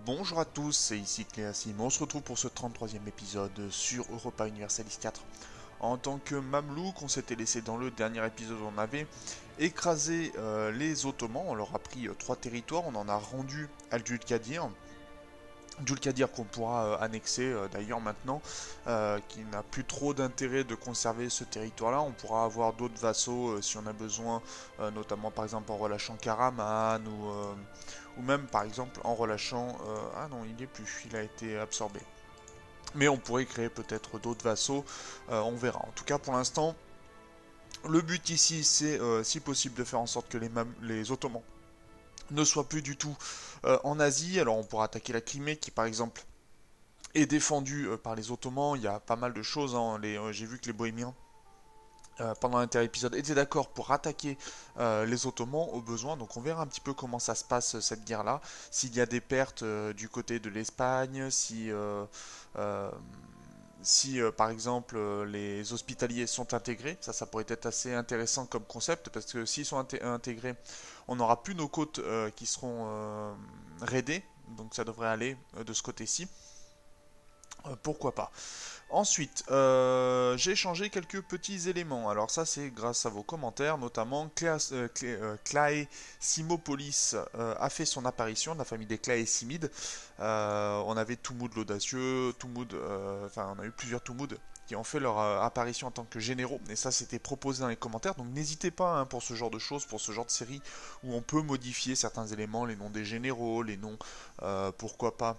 Bonjour à tous, c'est ici Cléasim. On se retrouve pour ce 33e épisode sur Europa Universalis 4. En tant que Mamelouk, on s'était laissé dans le dernier épisode, on avait écrasé les Ottomans, on leur a pris 3 territoires, on en a rendu Al-Dulkadir. Dulkadir qu'on pourra annexer d'ailleurs maintenant, qui n'a plus trop d'intérêt de conserver ce territoire-là. On pourra avoir d'autres vassaux si on a besoin, notamment par exemple en relâchant Karaman ou même par exemple en relâchant... ah non, il n'y est plus, il a été absorbé. Mais on pourrait créer peut-être d'autres vassaux, on verra. En tout cas pour l'instant, le but ici c'est si possible de faire en sorte que les Ottomans ne soient plus du tout en Asie. Alors on pourra attaquer la Crimée qui par exemple est défendu par les Ottomans. Il y a pas mal de choses, hein. J'ai vu que les Bohémiens, pendant l'inter-épisode, étaient d'accord pour attaquer les Ottomans au besoin. Donc on verra un petit peu comment ça se passe cette guerre-là. S'il y a des pertes du côté de l'Espagne, euh, si par exemple les hospitaliers sont intégrés, ça pourrait être assez intéressant comme concept, parce que s'ils sont intégrés, on n'aura plus nos côtes qui seront raidées, donc ça devrait aller de ce côté-ci. Pourquoi pas. Ensuite, j'ai changé quelques petits éléments. Alors ça, c'est grâce à vos commentaires, notamment Clae Simopolis a fait son apparition, de la famille des Claesimides. On avait Toumoud l'audacieux, Toumoud, enfin on a eu plusieurs Toumoud qui ont fait leur apparition en tant que généraux, et ça c'était proposé dans les commentaires, donc n'hésitez pas hein, pour ce genre de choses, pour ce genre de série où on peut modifier certains éléments, les noms des généraux, les noms, pourquoi pas,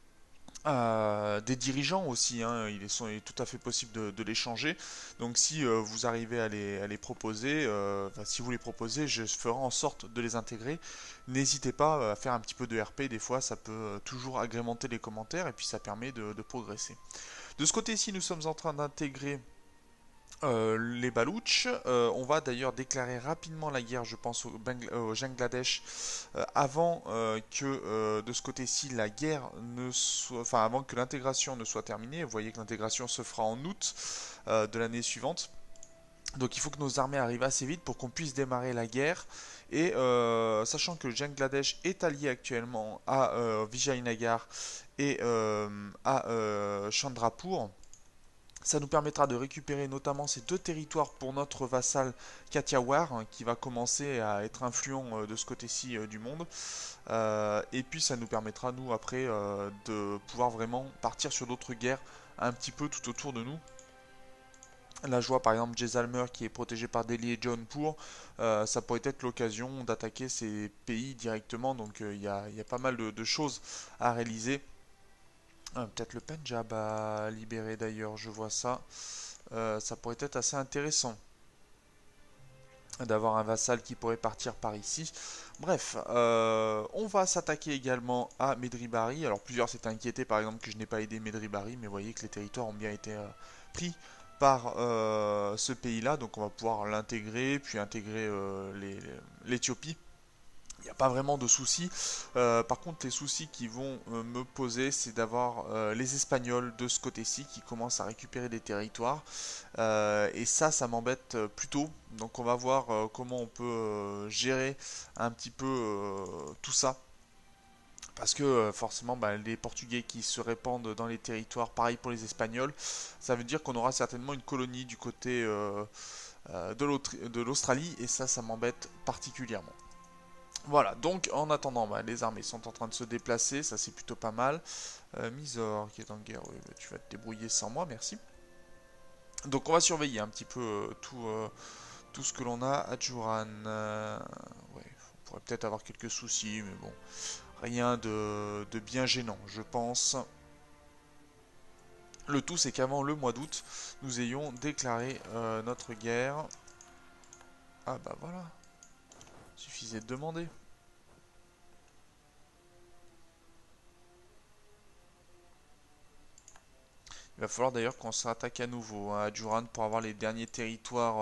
des dirigeants aussi, hein, il est tout à fait possible de les changer. Donc si vous arrivez à les proposer, enfin, si vous les proposez, je ferai en sorte de les intégrer. N'hésitez pas à faire un petit peu de RP, des fois ça peut toujours agrémenter les commentaires et puis ça permet de progresser. De ce côté-ci, nous sommes en train d'intégrer les Balouches. On va d'ailleurs déclarer rapidement la guerre, je pense, au Bangladesh, avant que de ce côté-ci la guerre ne soit, enfin avant que l'intégration ne soit terminée. Vous voyez que l'intégration se fera en août de l'année suivante. Donc il faut que nos armées arrivent assez vite pour qu'on puisse démarrer la guerre. Et sachant que le Bangladesh est allié actuellement à Vijayanagar et à Chandrapur, ça nous permettra de récupérer notamment ces 2 territoires pour notre vassal Kathiawar, hein, qui va commencer à être influent de ce côté-ci du monde. Et puis ça nous permettra, nous, après, de pouvoir vraiment partir sur d'autres guerres un petit peu tout autour de nous. Là, je vois par exemple Jaisalmer qui est protégé par Delhi et Jaunpur. Ça pourrait être l'occasion d'attaquer ces pays directement. Donc il y a pas mal de choses à réaliser. Peut-être le Pendjab à libérer d'ailleurs, je vois ça. Ça pourrait être assez intéressant d'avoir un vassal qui pourrait partir par ici. Bref, on va s'attaquer également à Medribari. Alors plusieurs s'étaient inquiétés par exemple que je n'ai pas aidé Medribari, mais vous voyez que les territoires ont bien été pris par ce pays-là, donc on va pouvoir l'intégrer, puis intégrer l'Éthiopie. Il n'y a pas vraiment de soucis. Par contre, les soucis qui vont me poser, c'est d'avoir les Espagnols de ce côté-ci qui commencent à récupérer des territoires. Et ça m'embête plutôt. Donc on va voir comment on peut gérer un petit peu tout ça. Parce que forcément, bah, les Portugais qui se répandent dans les territoires, pareil pour les Espagnols, ça veut dire qu'on aura certainement une colonie du côté de l'Australie. Et ça m'embête particulièrement. Voilà, donc en attendant, bah, les armées sont en train de se déplacer, ça c'est plutôt pas mal. Mysore qui est en guerre, oui, bah, tu vas te débrouiller sans moi, merci. Donc on va surveiller un petit peu tout ce que l'on a. Adjuran, ouais, on pourrait peut-être avoir quelques soucis, mais bon, rien de bien gênant, je pense. Le tout c'est qu'avant le mois d'août, nous ayons déclaré notre guerre. Ah bah voilà, suffisait de demander. Il va falloir d'ailleurs qu'on s'attaque à nouveau hein, à Duran pour avoir les derniers territoires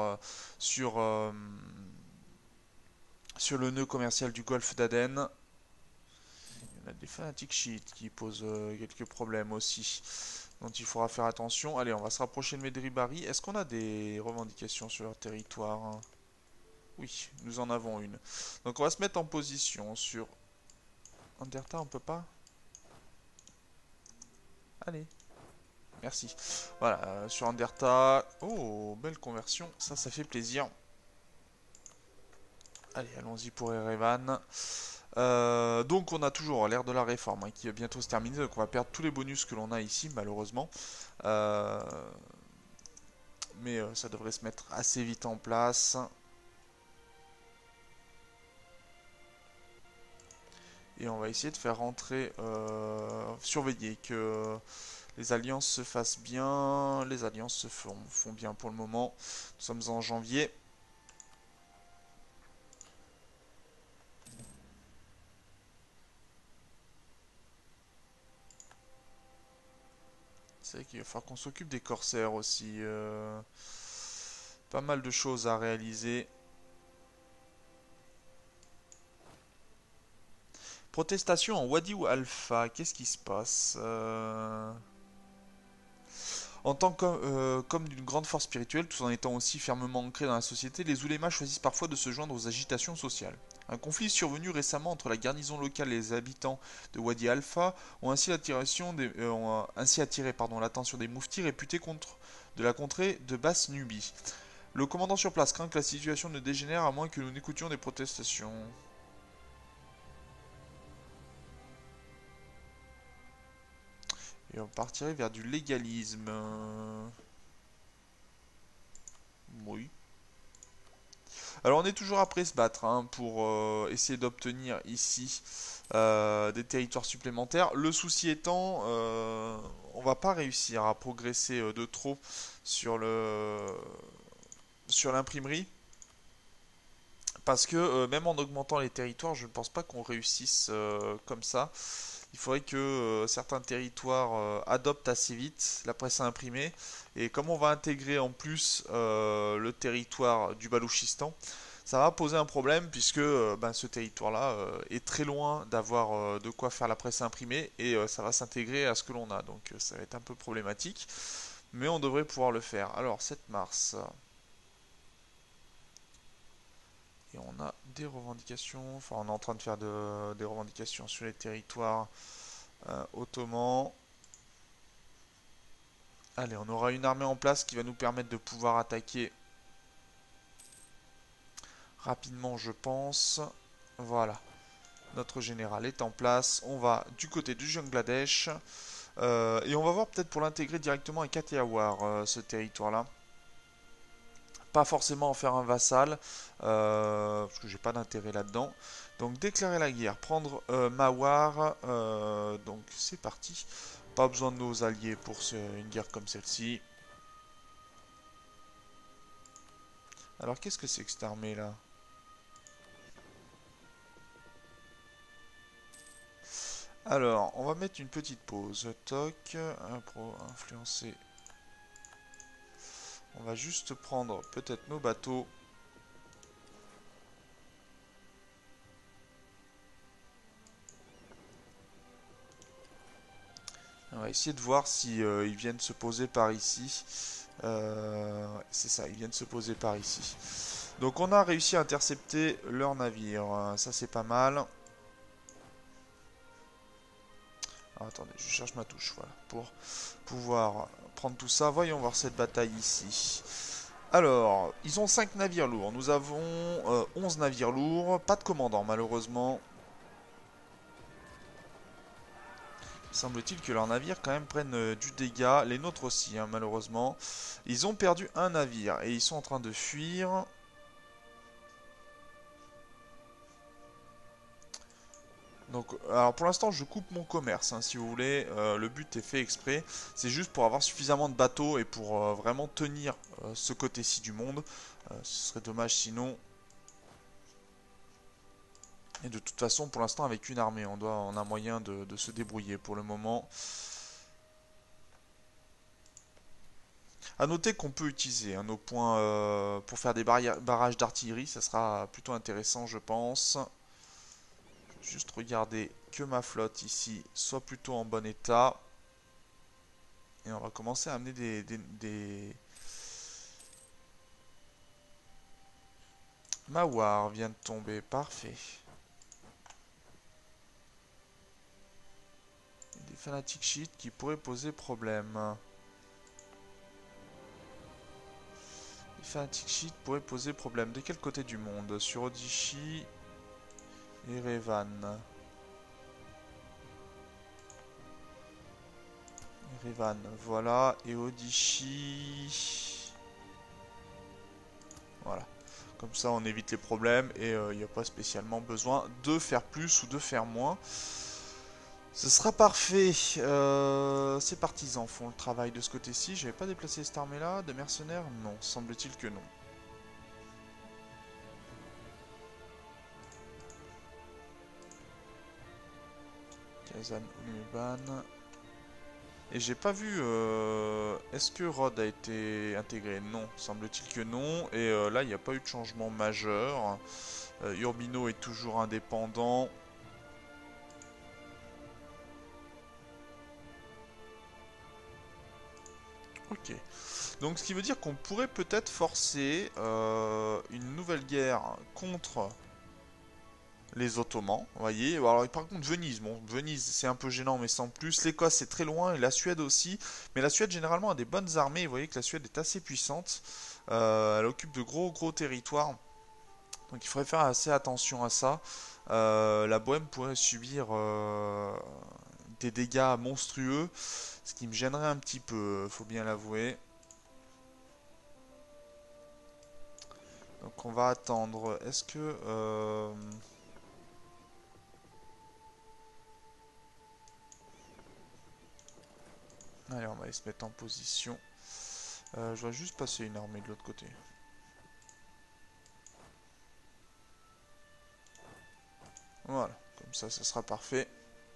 sur le nœud commercial du golfe d'Aden. Il y en a des fanatiques chiites qui posent quelques problèmes aussi, dont il faudra faire attention. Allez, on va se rapprocher de Medribari. Est-ce qu'on a des revendications sur leur territoire hein? Oui, nous en avons une. Donc on va se mettre en position sur... Anderta, on peut pas? Allez, merci. Voilà, sur Anderta. Oh, belle conversion. Ça fait plaisir. Allez, allons-y pour Erevan. Donc on a toujours l'ère de la réforme hein, qui va bientôt se terminer, donc on va perdre tous les bonus que l'on a ici malheureusement. Euh, mais ça devrait se mettre assez vite en place. Et on va essayer de faire rentrer, surveiller que les alliances se fassent bien. Les alliances font bien pour le moment. Nous sommes en janvier. C'est vrai qu'il va falloir qu'on s'occupe des corsaires aussi. Pas mal de choses à réaliser. Protestation en Wadi ou Alpha, qu'est-ce qui se passe En tant que, comme d'une grande force spirituelle, tout en étant aussi fermement ancrés dans la société, les oulémas choisissent parfois de se joindre aux agitations sociales. Un conflit survenu récemment entre la garnison locale et les habitants de Wadi Alpha ont ainsi attiré l'attention des mouftis réputés contre de la contrée de Basse-Nubie. Le commandant sur place craint que la situation ne dégénère à moins que nous n'écoutions des protestations. Et on partirait vers du légalisme. Oui. Alors on est toujours après se battre hein, pour essayer d'obtenir ici des territoires supplémentaires. Le souci étant, on va pas réussir à progresser de trop sur sur l'imprimerie. Parce que même en augmentant les territoires, je ne pense pas qu'on réussisse comme ça. Il faudrait que certains territoires adoptent assez vite la presse à imprimer. Et comme on va intégrer en plus le territoire du Balouchistan, ça va poser un problème puisque ce territoire-là est très loin d'avoir de quoi faire la presse imprimée et ça va s'intégrer à ce que l'on a. Donc ça va être un peu problématique, mais on devrait pouvoir le faire. Alors 7 mars, et on a des revendications, enfin on est en train de faire des revendications sur les territoires ottomans. Allez, on aura une armée en place qui va nous permettre de pouvoir attaquer rapidement, je pense. Voilà, notre général est en place. On va du côté du Bangladesh. Et on va voir peut-être pour l'intégrer directement à Kathiawar, ce territoire-là. Pas forcément en faire un vassal, parce que j'ai pas d'intérêt là-dedans. Donc déclarer la guerre, prendre Mawar, donc c'est parti. Pas besoin de nos alliés pour une guerre comme celle-ci. Alors qu'est-ce que c'est que cette armée là? Alors, on va mettre une petite pause. Toc, influencer. On va juste prendre peut-être nos bateaux. On va essayer de voir si ils viennent se poser par ici. C'est ça, ils viennent se poser par ici. Donc on a réussi à intercepter leur navire. Ça c'est pas mal. Alors, attendez, je cherche ma touche, voilà, pour pouvoir prendre tout ça. Voyons voir cette bataille ici. Alors, ils ont 5 navires lourds. Nous avons 11 navires lourds. Pas de commandant, malheureusement. Semble-t-il que leurs navires quand même prennent du dégât. Les nôtres aussi, hein, malheureusement. Ils ont perdu un navire et ils sont en train de fuir. Donc, alors pour l'instant, je coupe mon commerce, hein, si vous voulez. Le but est fait exprès. C'est juste pour avoir suffisamment de bateaux et pour vraiment tenir ce côté-ci du monde. Ce serait dommage sinon. Et de toute façon, pour l'instant, avec une armée, on a moyen de se débrouiller pour le moment. A noter qu'on peut utiliser nos points pour faire des barrages d'artillerie. Ça sera plutôt intéressant, je pense. Juste regarder que ma flotte ici soit plutôt en bon état. Et on va commencer à amener des... Mawar vient de tomber, parfait. Fanatic Shit qui pourrait poser problème. Fanatic Shit pourrait poser problème. De quel côté du monde? Sur Odishi et Revan. Revan, voilà. Et Odishi. Voilà. Comme ça, on évite les problèmes et il n'y a pas spécialement besoin de faire plus ou de faire moins. Ce sera parfait. Ces partisans font le travail de ce côté-ci. J'avais pas déplacé cette armée-là. De mercenaires? Non. Semble-t-il que non. Kazan Unuban. Et j'ai pas vu... Est-ce que Rod a été intégré? Non. Semble-t-il que non. Et là, il n'y a pas eu de changement majeur. Urbino est toujours indépendant. Ok. Donc ce qui veut dire qu'on pourrait peut-être forcer une nouvelle guerre contre les Ottomans, vous voyez. Alors par contre Venise, bon Venise c'est un peu gênant mais sans plus. L'Écosse c'est très loin et la Suède aussi. Mais la Suède généralement a des bonnes armées, vous voyez que la Suède est assez puissante. Elle occupe de gros territoires. Donc il faudrait faire assez attention à ça. La Bohème pourrait subir des dégâts monstrueux, ce qui me gênerait un petit peu, faut bien l'avouer. Donc on va attendre. Est-ce que... Allez, on va aller se mettre en position. Je dois juste passer une armée de l'autre côté. Voilà, comme ça sera parfait.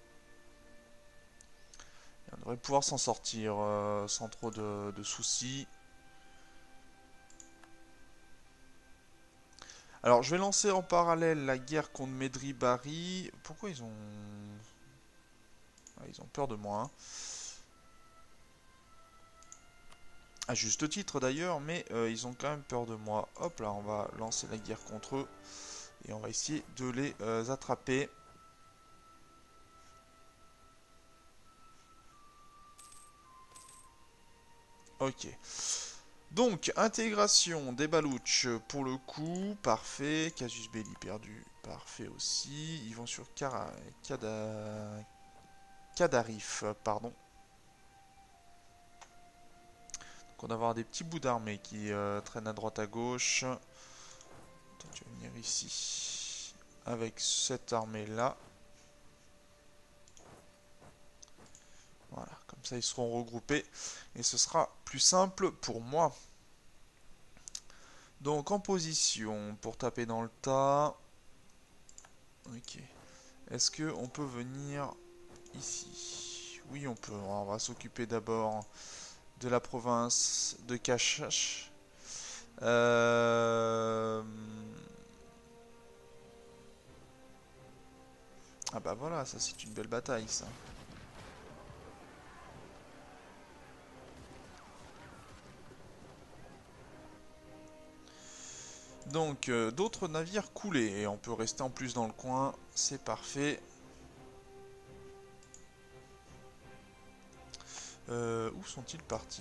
Et on devrait pouvoir s'en sortir sans trop de soucis. Alors je vais lancer en parallèle la guerre contre Medri-Bari. Pourquoi ils ont... Ah, ils ont peur de moi, hein. À juste titre d'ailleurs, mais ils ont quand même peur de moi. Hop là, on va lancer la guerre contre eux. Et on va essayer de les attraper. Ok. Donc, intégration des Balouches pour le coup, parfait. Casus Belli perdu, parfait aussi. Ils vont sur Kadarif, pardon. Donc on va avoir des petits bouts d'armée qui traînent à droite à gauche. Toi, tu vas venir ici avec cette armée-là. Voilà, comme ça ils seront regroupés et ce sera plus simple pour moi. Donc en position pour taper dans le tas. Ok. Est-ce que on peut venir ici? Oui, on peut. On va s'occuper d'abord de la province de Cachache. Ah bah voilà, ça c'est une belle bataille ça. Donc d'autres navires coulés et on peut rester en plus dans le coin, c'est parfait. Où sont-ils partis?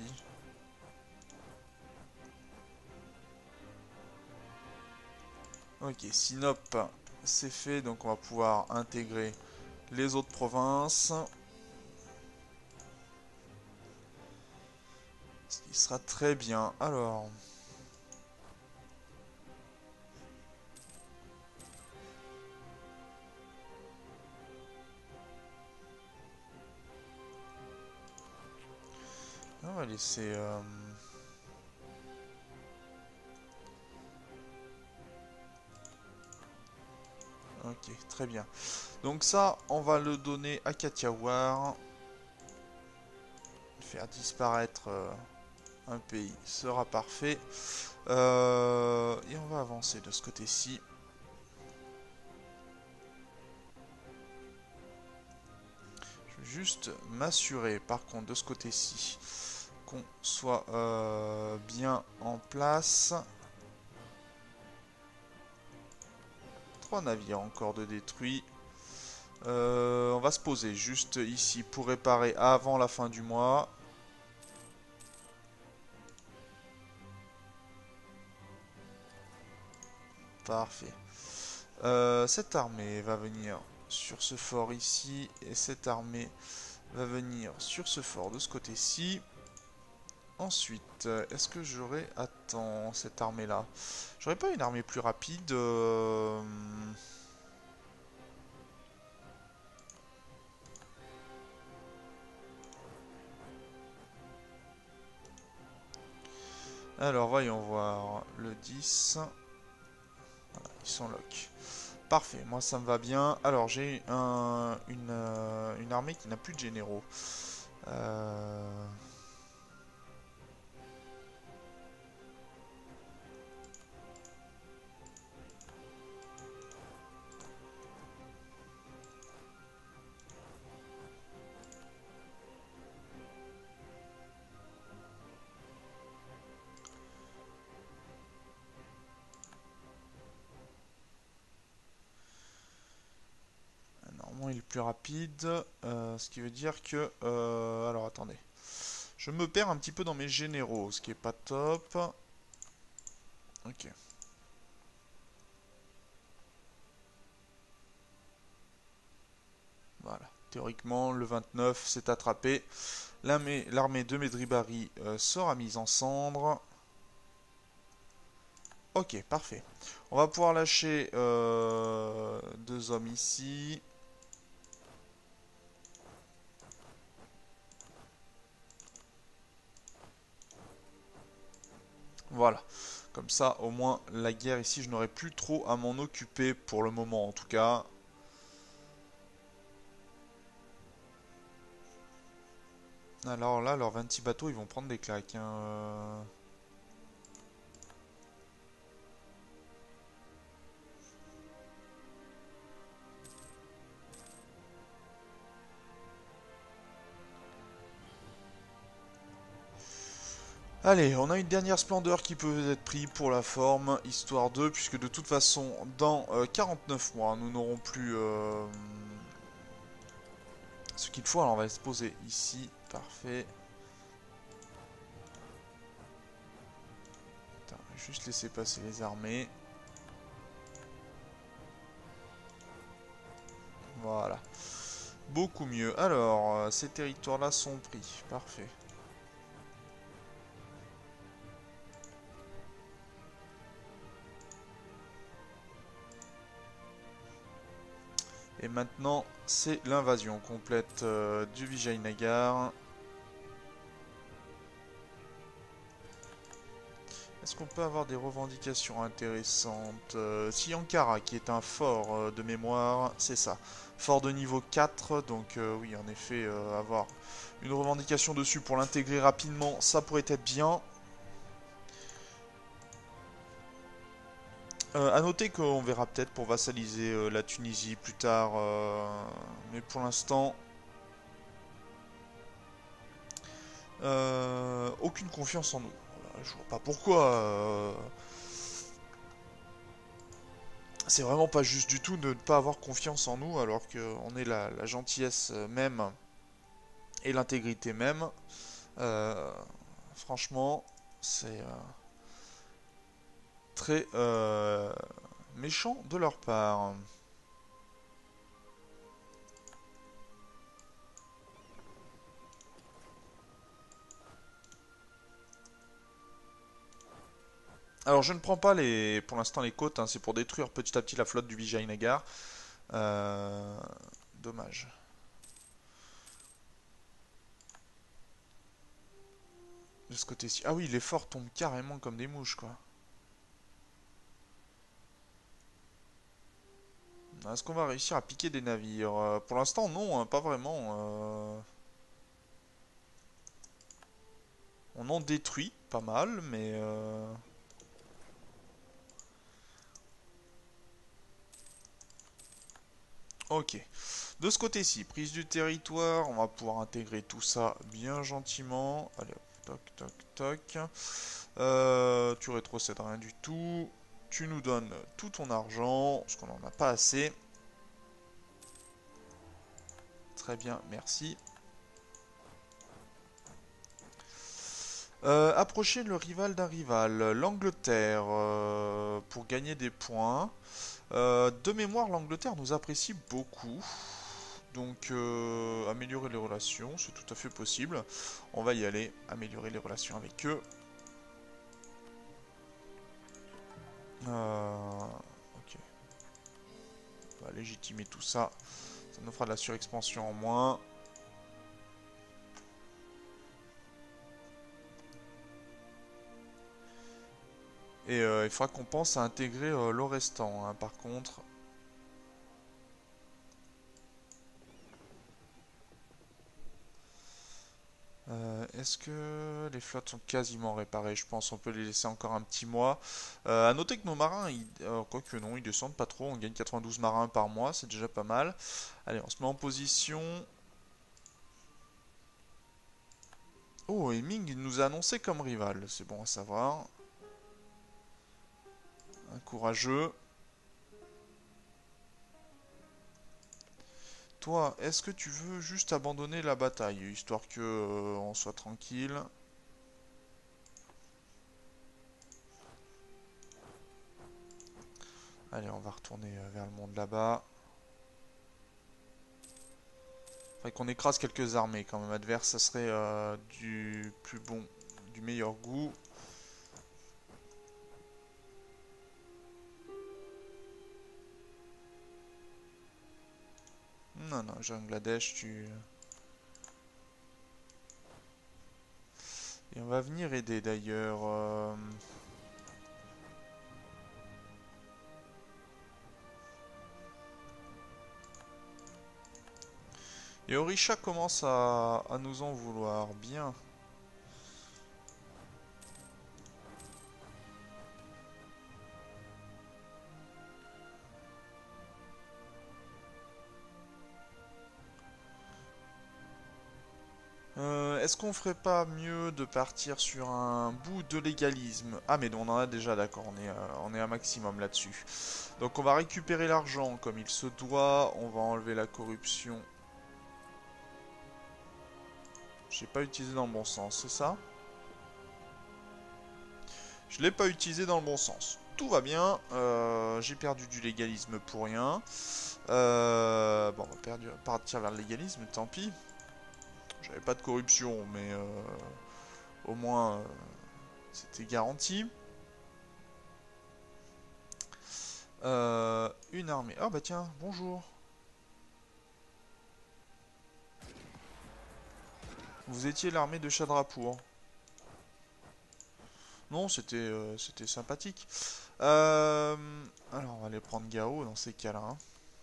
Ok, Sinope, c'est fait, donc on va pouvoir intégrer les autres provinces. Ce qui sera très bien. Alors... On va laisser... Ok, très bien. Donc ça, on va le donner à Kathiawar. Faire disparaître un pays sera parfait. Et on va avancer de ce côté-ci. Je vais juste m'assurer, par contre, de ce côté-ci, qu'on soit bien en place. 3 navires encore de détruits. On va se poser juste ici pour réparer avant la fin du mois. Parfait. Cette armée va venir sur ce fort ici. Et cette armée va venir sur ce fort de ce côté-ci. Ensuite, est-ce que j'aurais... Attends, cette armée-là. J'aurais pas une armée plus rapide Alors, voyons voir. Le 10. Voilà, ils sont lock. Parfait, moi ça me va bien. Alors, j'ai une armée qui n'a plus de généraux. Euh... Normalement, il est plus rapide. Ce qui veut dire que... alors, attendez. Je me perds un petit peu dans mes généraux, ce qui est pas top. Ok. Voilà. Théoriquement, le 29 s'est attrapé. L'armée de Medribari sera mise en cendres. Ok, parfait. On va pouvoir lâcher 2 hommes ici. Voilà. Comme ça, au moins, la guerre ici, je n'aurai plus trop à m'en occuper pour le moment, en tout cas. Alors là, leurs 26 bateaux, ils vont prendre des claques, hein. Allez, on a une dernière splendeur qui peut être prise pour la forme, histoire de, puisque de toute façon, dans 49 mois, nous n'aurons plus ce qu'il faut. Alors on va se poser ici, parfait. Attends, je vais juste laisser passer les armées. Voilà. Beaucoup mieux. Alors, ces territoires-là sont pris. Parfait. Et maintenant, c'est l'invasion complète du Vijayanagar. Est-ce qu'on peut avoir des revendications intéressantes Si Ankara, qui est un fort de mémoire, c'est ça. Fort de niveau 4, donc oui, en effet, avoir une revendication dessus pour l'intégrer rapidement, ça pourrait être bien. À noter qu'on verra peut-être pour vassaliser la Tunisie plus tard, mais pour l'instant, aucune confiance en nous. Voilà, je vois pas pourquoi. C'est vraiment pas juste du tout de ne pas avoir confiance en nous alors qu'on est la gentillesse même et l'intégrité même. Euh, Franchement, c'est très méchant de leur part. Alors je ne prends pas pour l'instant les côtes, hein, c'est pour détruire petit à petit la flotte du Vijayanagar. Euh, Dommage. De ce côté-ci. Ah oui, les forts tombent carrément comme des mouches, quoi. Est-ce qu'on va réussir à piquer des navires? Pour l'instant, non, hein, pas vraiment. On en détruit pas mal, mais... Ok. De ce côté-ci, prise du territoire, on va pouvoir intégrer tout ça bien gentiment. Allez, hop, toc, toc, toc. Tu rétrocèdes rien du tout. Tu nous donnes tout ton argent, parce qu'on n'en a pas assez. Très bien, merci. Approcher le rival d'un rival, l'Angleterre, pour gagner des points. De mémoire, l'Angleterre nous apprécie beaucoup. Donc, améliorer les relations, c'est tout à fait possible. On va y aller, améliorer les relations avec eux. Ok. On va légitimer tout ça. Ça nous fera de la surexpansion en moins. Et il faudra qu'on pense à intégrer le restant, hein, par contre. Est-ce que les flottes sont quasiment réparées? Je pense on peut les laisser encore un petit mois. À noter que nos marins, quoique non, ils descendent pas trop. On gagne 92 marins par mois, c'est déjà pas mal. Allez, on se met en position. Oh, et Ming nous a annoncé comme rival. C'est bon à savoir. Un courageux. Toi, est-ce que tu veux juste abandonner la bataille, histoire que on soit tranquille? Allez, on va retourner vers le monde là-bas. Faudrait qu'on écrase quelques armées quand même adverses, ça serait du plus bon, du meilleur goût. Non, non, Bangladesh, tu... Et on va venir aider d'ailleurs. Et Orisha commence à nous en vouloir. Bien. Est-ce qu'on ferait pas mieux de partir sur un bout de légalisme? Ah mais non, on en a déjà, d'accord, on est à maximum là-dessus. Donc on va récupérer l'argent comme il se doit, on va enlever la corruption. J'ai pas utilisé dans le bon sens, c'est ça? Je l'ai pas utilisé dans le bon sens. Tout va bien, j'ai perdu du légalisme pour rien. Bon, on va partir vers le légalisme, tant pis. J'avais pas de corruption, mais au moins c'était garanti. Une armée. Ah bah tiens, bonjour. Vous étiez l'armée de Chadrapour. Non, c'était sympathique. Alors on va aller prendre Gao dans ces cas-là, hein.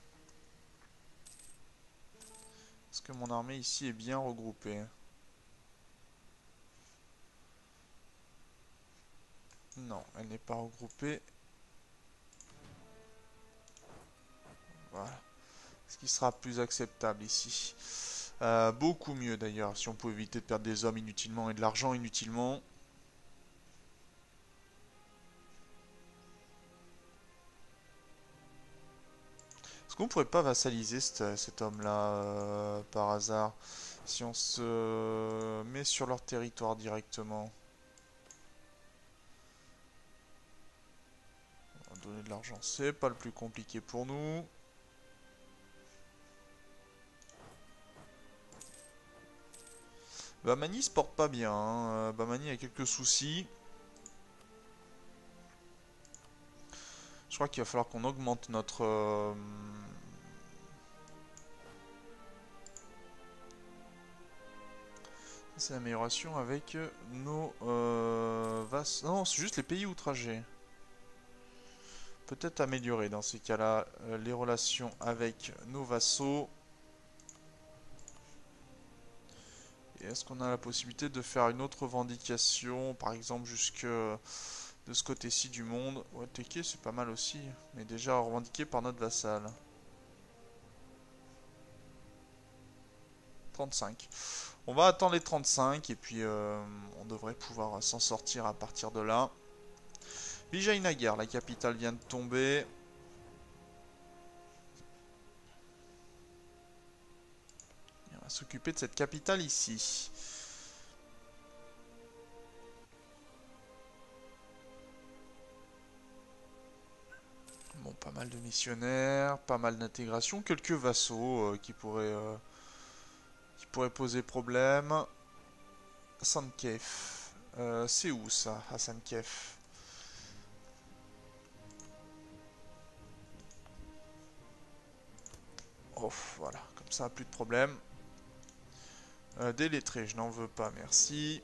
Est-ce que mon armée ici est bien regroupée? Non, elle n'est pas regroupée. Voilà. Ce qui sera plus acceptable ici. Beaucoup mieux d'ailleurs, si on peut éviter de perdre des hommes inutilement et de l'argent inutilement. Est-ce qu'on pourrait pas vassaliser cet homme-là par hasard? Si on se met sur leur territoire directement. On va donner de l'argent, c'est pas le plus compliqué pour nous. Bamani se porte pas bien, hein. Bamani a quelques soucis. Je crois qu'il va falloir qu'on augmente notre... C'est l'amélioration avec nos vassaux. Non, c'est juste les pays outragés. Peut-être améliorer dans ces cas-là les relations avec nos vassaux. Et est-ce qu'on a la possibilité de faire une autre revendication, par exemple jusque de ce côté-ci du monde? Ouais, Teke c'est pas mal aussi, mais déjà revendiqué par notre vassal. 35. On va attendre les 35 et puis on devrait pouvoir s'en sortir à partir de là. Vijayanagar, la capitale vient de tomber. s'occuper de cette capitale ici. Bon, pas mal de missionnaires, pas mal d'intégration, quelques vassaux qui pourraient poser problème. Sankef. C'est où ça, à Sankef? Oh, voilà, comme ça, plus de problème. Des lettrés, je n'en veux pas, merci.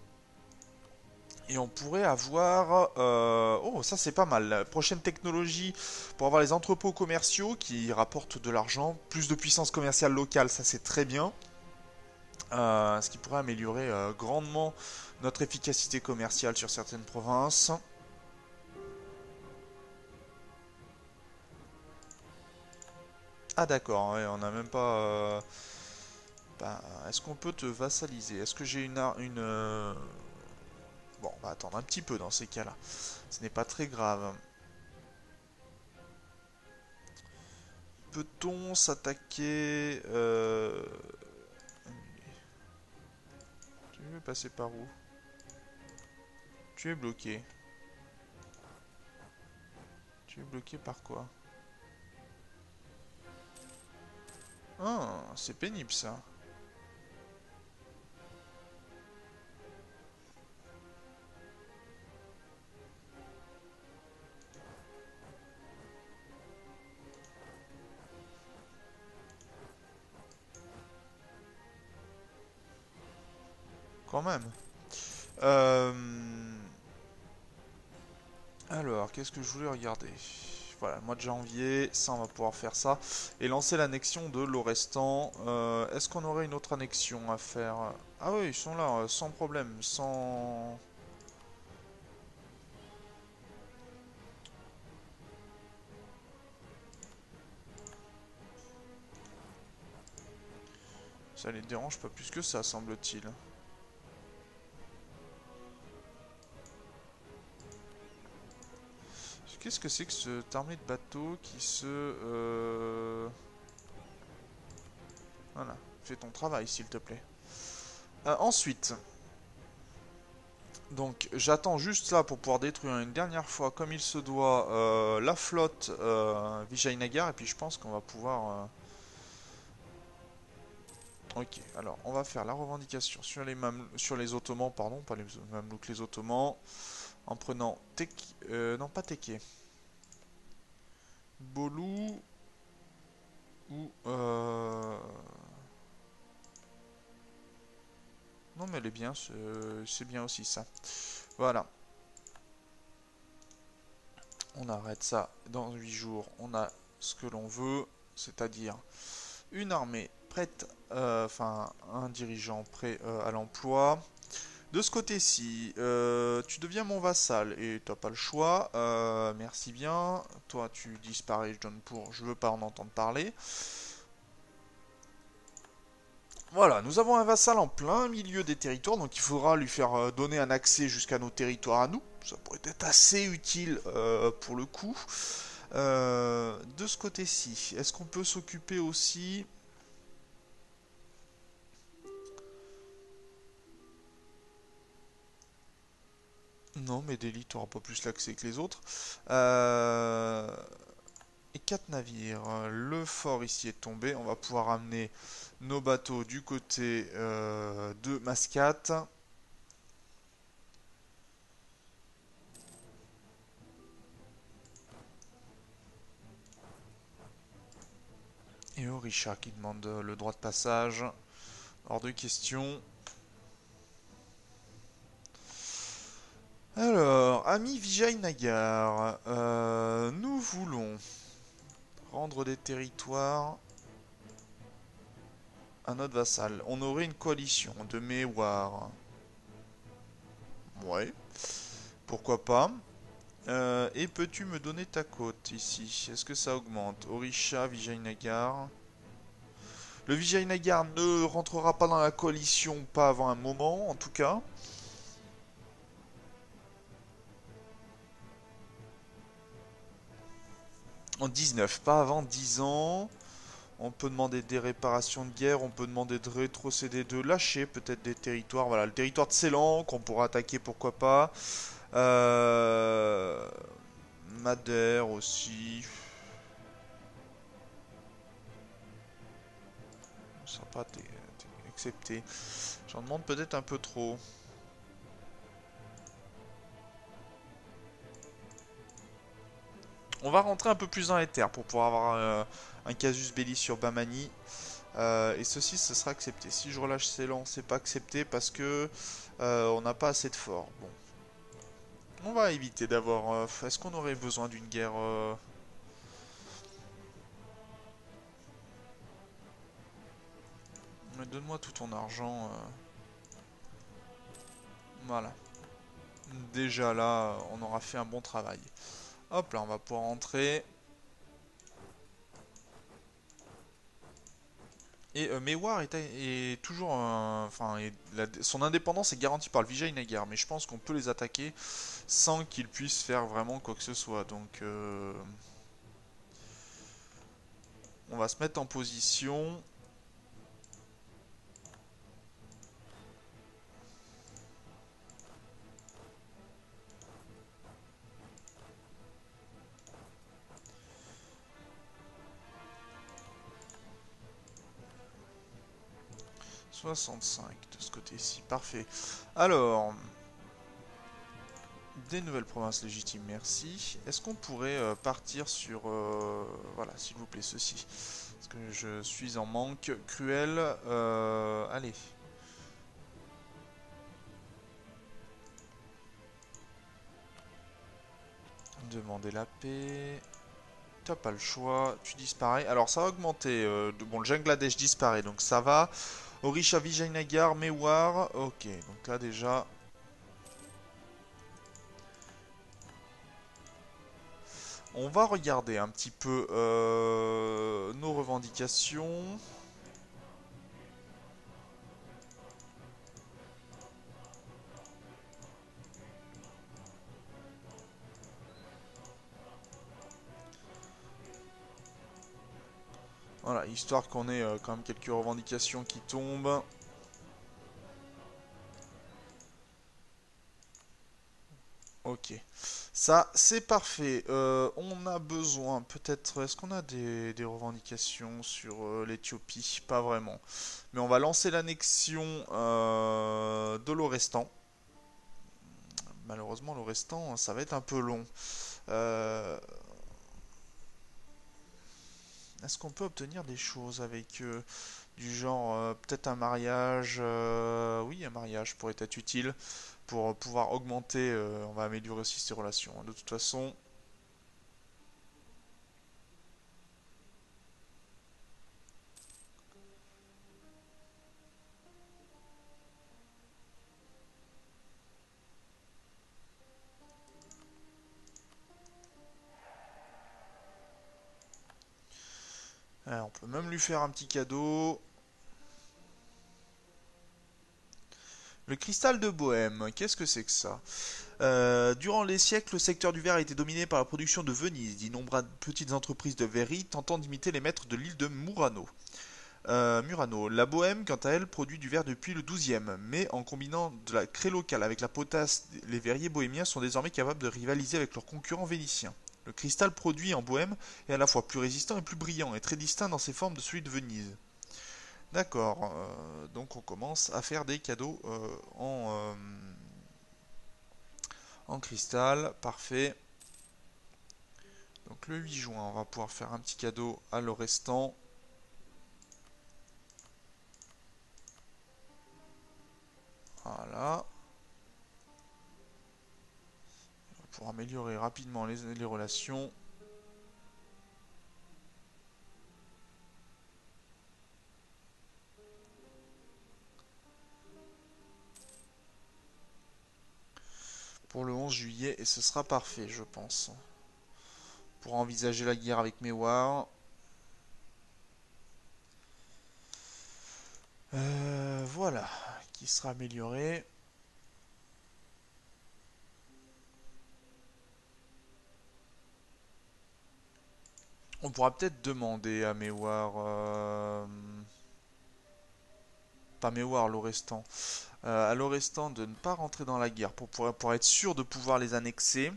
Et on pourrait avoir... Oh, ça c'est pas mal. La prochaine technologie pour avoir les entrepôts commerciaux qui rapportent de l'argent. Plus de puissance commerciale locale, ça c'est très bien. Ce qui pourrait améliorer grandement notre efficacité commerciale sur certaines provinces. Ah d'accord, ouais, on n'a même pas... bah, est-ce qu'on peut te vassaliser? Est-ce que j'ai une. Bon, on va attendre un petit peu dans ces cas-là. Ce n'est pas très grave. Peut-on s'attaquer... Tu veux passer par où? Tu es bloqué. Tu es bloqué par quoi? Ah, c'est pénible ça. Quand même. Euh... Alors, qu'est-ce que je voulais regarder? Voilà, mois de janvier, ça on va pouvoir faire ça. Et lancer l'annexion de l'Orestan. Est-ce qu'on aurait une autre annexion à faire? Ah oui, ils sont là, sans problème, sans... Ça les dérange pas plus que ça, semble-t-il. Qu'est-ce que c'est que cette armée de bateaux qui se... Voilà, fais ton travail, s'il te plaît. Ensuite, donc j'attends juste là pour pouvoir détruire une dernière fois, comme il se doit, la flotte Vijaynagar, et puis je pense qu'on va pouvoir... Ok, alors on va faire la revendication sur sur les Ottomans, pardon, pas les Mamelouks, les Ottomans, en prenant non pas Teke, Bolou ou non mais elle est bien, c'est bien aussi ça. Voilà, on arrête ça dans 8 jours, on a ce que l'on veut, c'est-à-dire une armée prête, enfin un dirigeant prêt à l'emploi. De ce côté-ci, tu deviens mon vassal et t'as pas le choix. Merci bien. Toi, tu disparais, je donne pour. Je veux pas en entendre parler. Voilà, nous avons un vassal en plein milieu des territoires, donc il faudra lui faire donner un accès jusqu'à nos territoires à nous. Ça pourrait être assez utile pour le coup. De ce côté-ci, est-ce qu'on peut s'occuper aussi... Non, mais Delhi, tu n'auras pas plus l'accès que les autres. Et 4 navires. Le fort ici est tombé. On va pouvoir amener nos bateaux du côté de Mascate. Et Orisha qui demande le droit de passage. Hors de question. Alors, ami Vijaynagar, nous voulons rendre des territoires à notre vassal. On aurait une coalition de Mewar. Ouais, pourquoi pas. Et peux-tu me donner ta côte ici? Est-ce que ça augmente? Orisha, Vijaynagar. Le Vijaynagar ne rentrera pas dans la coalition, pas avant un moment en tout cas. En 19, pas avant 10 ans. On peut demander des réparations de guerre, on peut demander de rétrocéder, de lâcher peut-être des territoires. Voilà, le territoire de Ceylan qu'on pourra attaquer, pourquoi pas. Euh... Madère aussi. Sympa, t'es accepté. J'en demande peut-être un peu trop. On va rentrer un peu plus dans les terres pour pouvoir avoir un casus belli sur Bamani. Et ceci, ce sera accepté. Si je relâche Ceylan, c'est pas accepté parce que on n'a pas assez de forts. Bon, on va éviter d'avoir. Est-ce qu'on aurait besoin d'une guerre mais donne-moi tout ton argent. Voilà. Déjà là, on aura fait un bon travail. Hop là, on va pouvoir entrer. Et Mewar est toujours enfin, son indépendance est garantie par le Vijayanagar, mais je pense qu'on peut les attaquer sans qu'ils puissent faire vraiment quoi que ce soit. Donc on va se mettre en position. 65 de ce côté-ci, parfait. Alors, des nouvelles provinces légitimes, merci. Est-ce qu'on pourrait partir sur... voilà, s'il vous plaît, ceci. Parce que je suis en manque cruel. Allez. Demander la paix. T'as pas le choix, tu disparais. Alors ça va augmenter. Bon, le Bangladesh disparaît, donc ça va. Orisha, Vijayanagar, Mewar. Ok, donc là déjà... On va regarder un petit peu nos revendications. Voilà, histoire qu'on ait quand même quelques revendications qui tombent. Ok, ça c'est parfait. On a besoin, peut-être, est-ce qu'on a des revendications sur l'Éthiopie? Pas vraiment. Mais on va lancer l'annexion de l'Orestan. Malheureusement, l'Orestan, ça va être un peu long. Euh, Est-ce qu'on peut obtenir des choses avec du genre peut-être un mariage? Oui, un mariage pourrait être utile pour pouvoir augmenter. On va améliorer aussi ces relations, hein. De toute façon, on peut même lui faire un petit cadeau. Le cristal de Bohême, qu'est-ce que c'est que ça? Durant les siècles, le secteur du verre a été dominé par la production de Venise, d'innombrables petites entreprises de verrerie tentant d'imiter les maîtres de l'île de Murano. Murano. La Bohème, quant à elle, produit du verre depuis le XIIe, mais en combinant de la craie locale avec la potasse, les verriers bohémiens sont désormais capables de rivaliser avec leurs concurrents vénitiens. Le cristal produit en Bohème est à la fois plus résistant et plus brillant, et très distinct dans ses formes de celui de Venise. D'accord, donc on commence à faire des cadeaux en cristal, parfait. Donc le 8 juin, on va pouvoir faire un petit cadeau à l'Orestan. Voilà. Pour améliorer rapidement les relations. Pour le 11 juillet et ce sera parfait, je pense. Pour envisager la guerre avec Mewar. Voilà, qui sera amélioré. On pourra peut-être demander à Mewar, pas Mewar, l'Orestan, à l'Orestan de ne pas rentrer dans la guerre pour être sûr de pouvoir les annexer.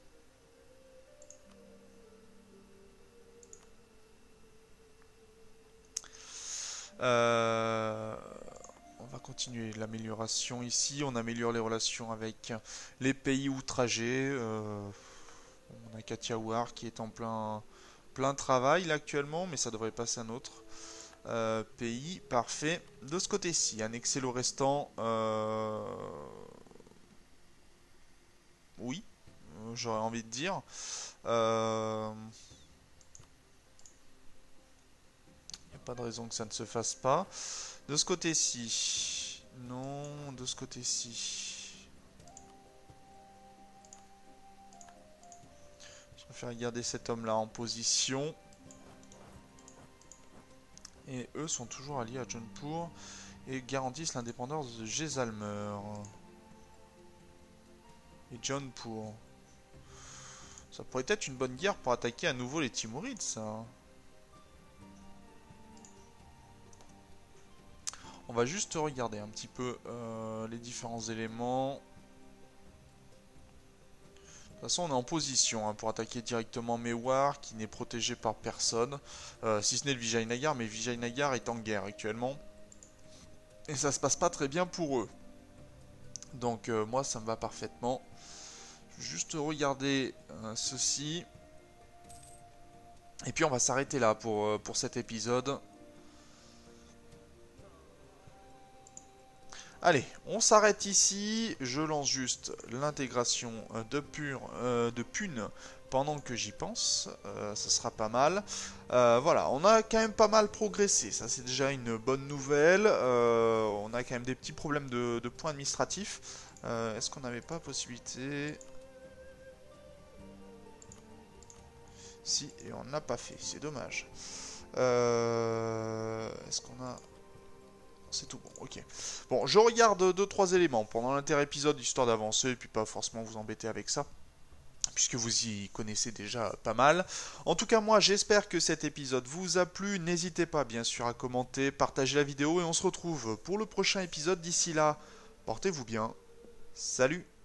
Euh, on va continuer l'amélioration ici. On améliore les relations avec les pays outragés. On a Katiawar qui est en plein travail là actuellement, mais ça devrait passer un autre pays. Parfait. De ce côté-ci, annexer le restant. Oui, j'aurais envie de dire. Il n'y a pas de raison que ça ne se fasse pas. De ce côté-ci. Non, de ce côté-ci. Je préfère garder cet homme-là en position. Et eux sont toujours alliés à Jaunpur et garantissent l'indépendance de Jaisalmer. Et Jaunpur. Ça pourrait être une bonne guerre pour attaquer à nouveau les Timurides, ça. On va juste regarder un petit peu les différents éléments. De toute façon, on est en position hein, pour attaquer directement Mewar, qui n'est protégé par personne. Si ce n'est le Vijayanagar, mais Vijayanagar est en guerre actuellement. Et ça se passe pas très bien pour eux. Donc moi, ça me va parfaitement. Je vais juste regarder ceci. Et puis on va s'arrêter là pour cet épisode. Allez, on s'arrête ici. Je lance juste l'intégration de Pune pendant que j'y pense. Ça sera pas mal. Voilà, on a quand même pas mal progressé. Ça, c'est déjà une bonne nouvelle. On a quand même des petits problèmes de points administratifs. Est-ce qu'on n'avait pas possibilité... Si, et on ne l'a pas fait. C'est dommage. Est-ce qu'on a... C'est tout bon, ok. Bon, je regarde 2-3 éléments pendant l'inter-épisode, histoire d'avancer, et puis pas forcément vous embêter avec ça, puisque vous y connaissez déjà pas mal. En tout cas, moi, j'espère que cet épisode vous a plu. N'hésitez pas, bien sûr, à commenter, partager la vidéo, et on se retrouve pour le prochain épisode. D'ici là, portez-vous bien. Salut!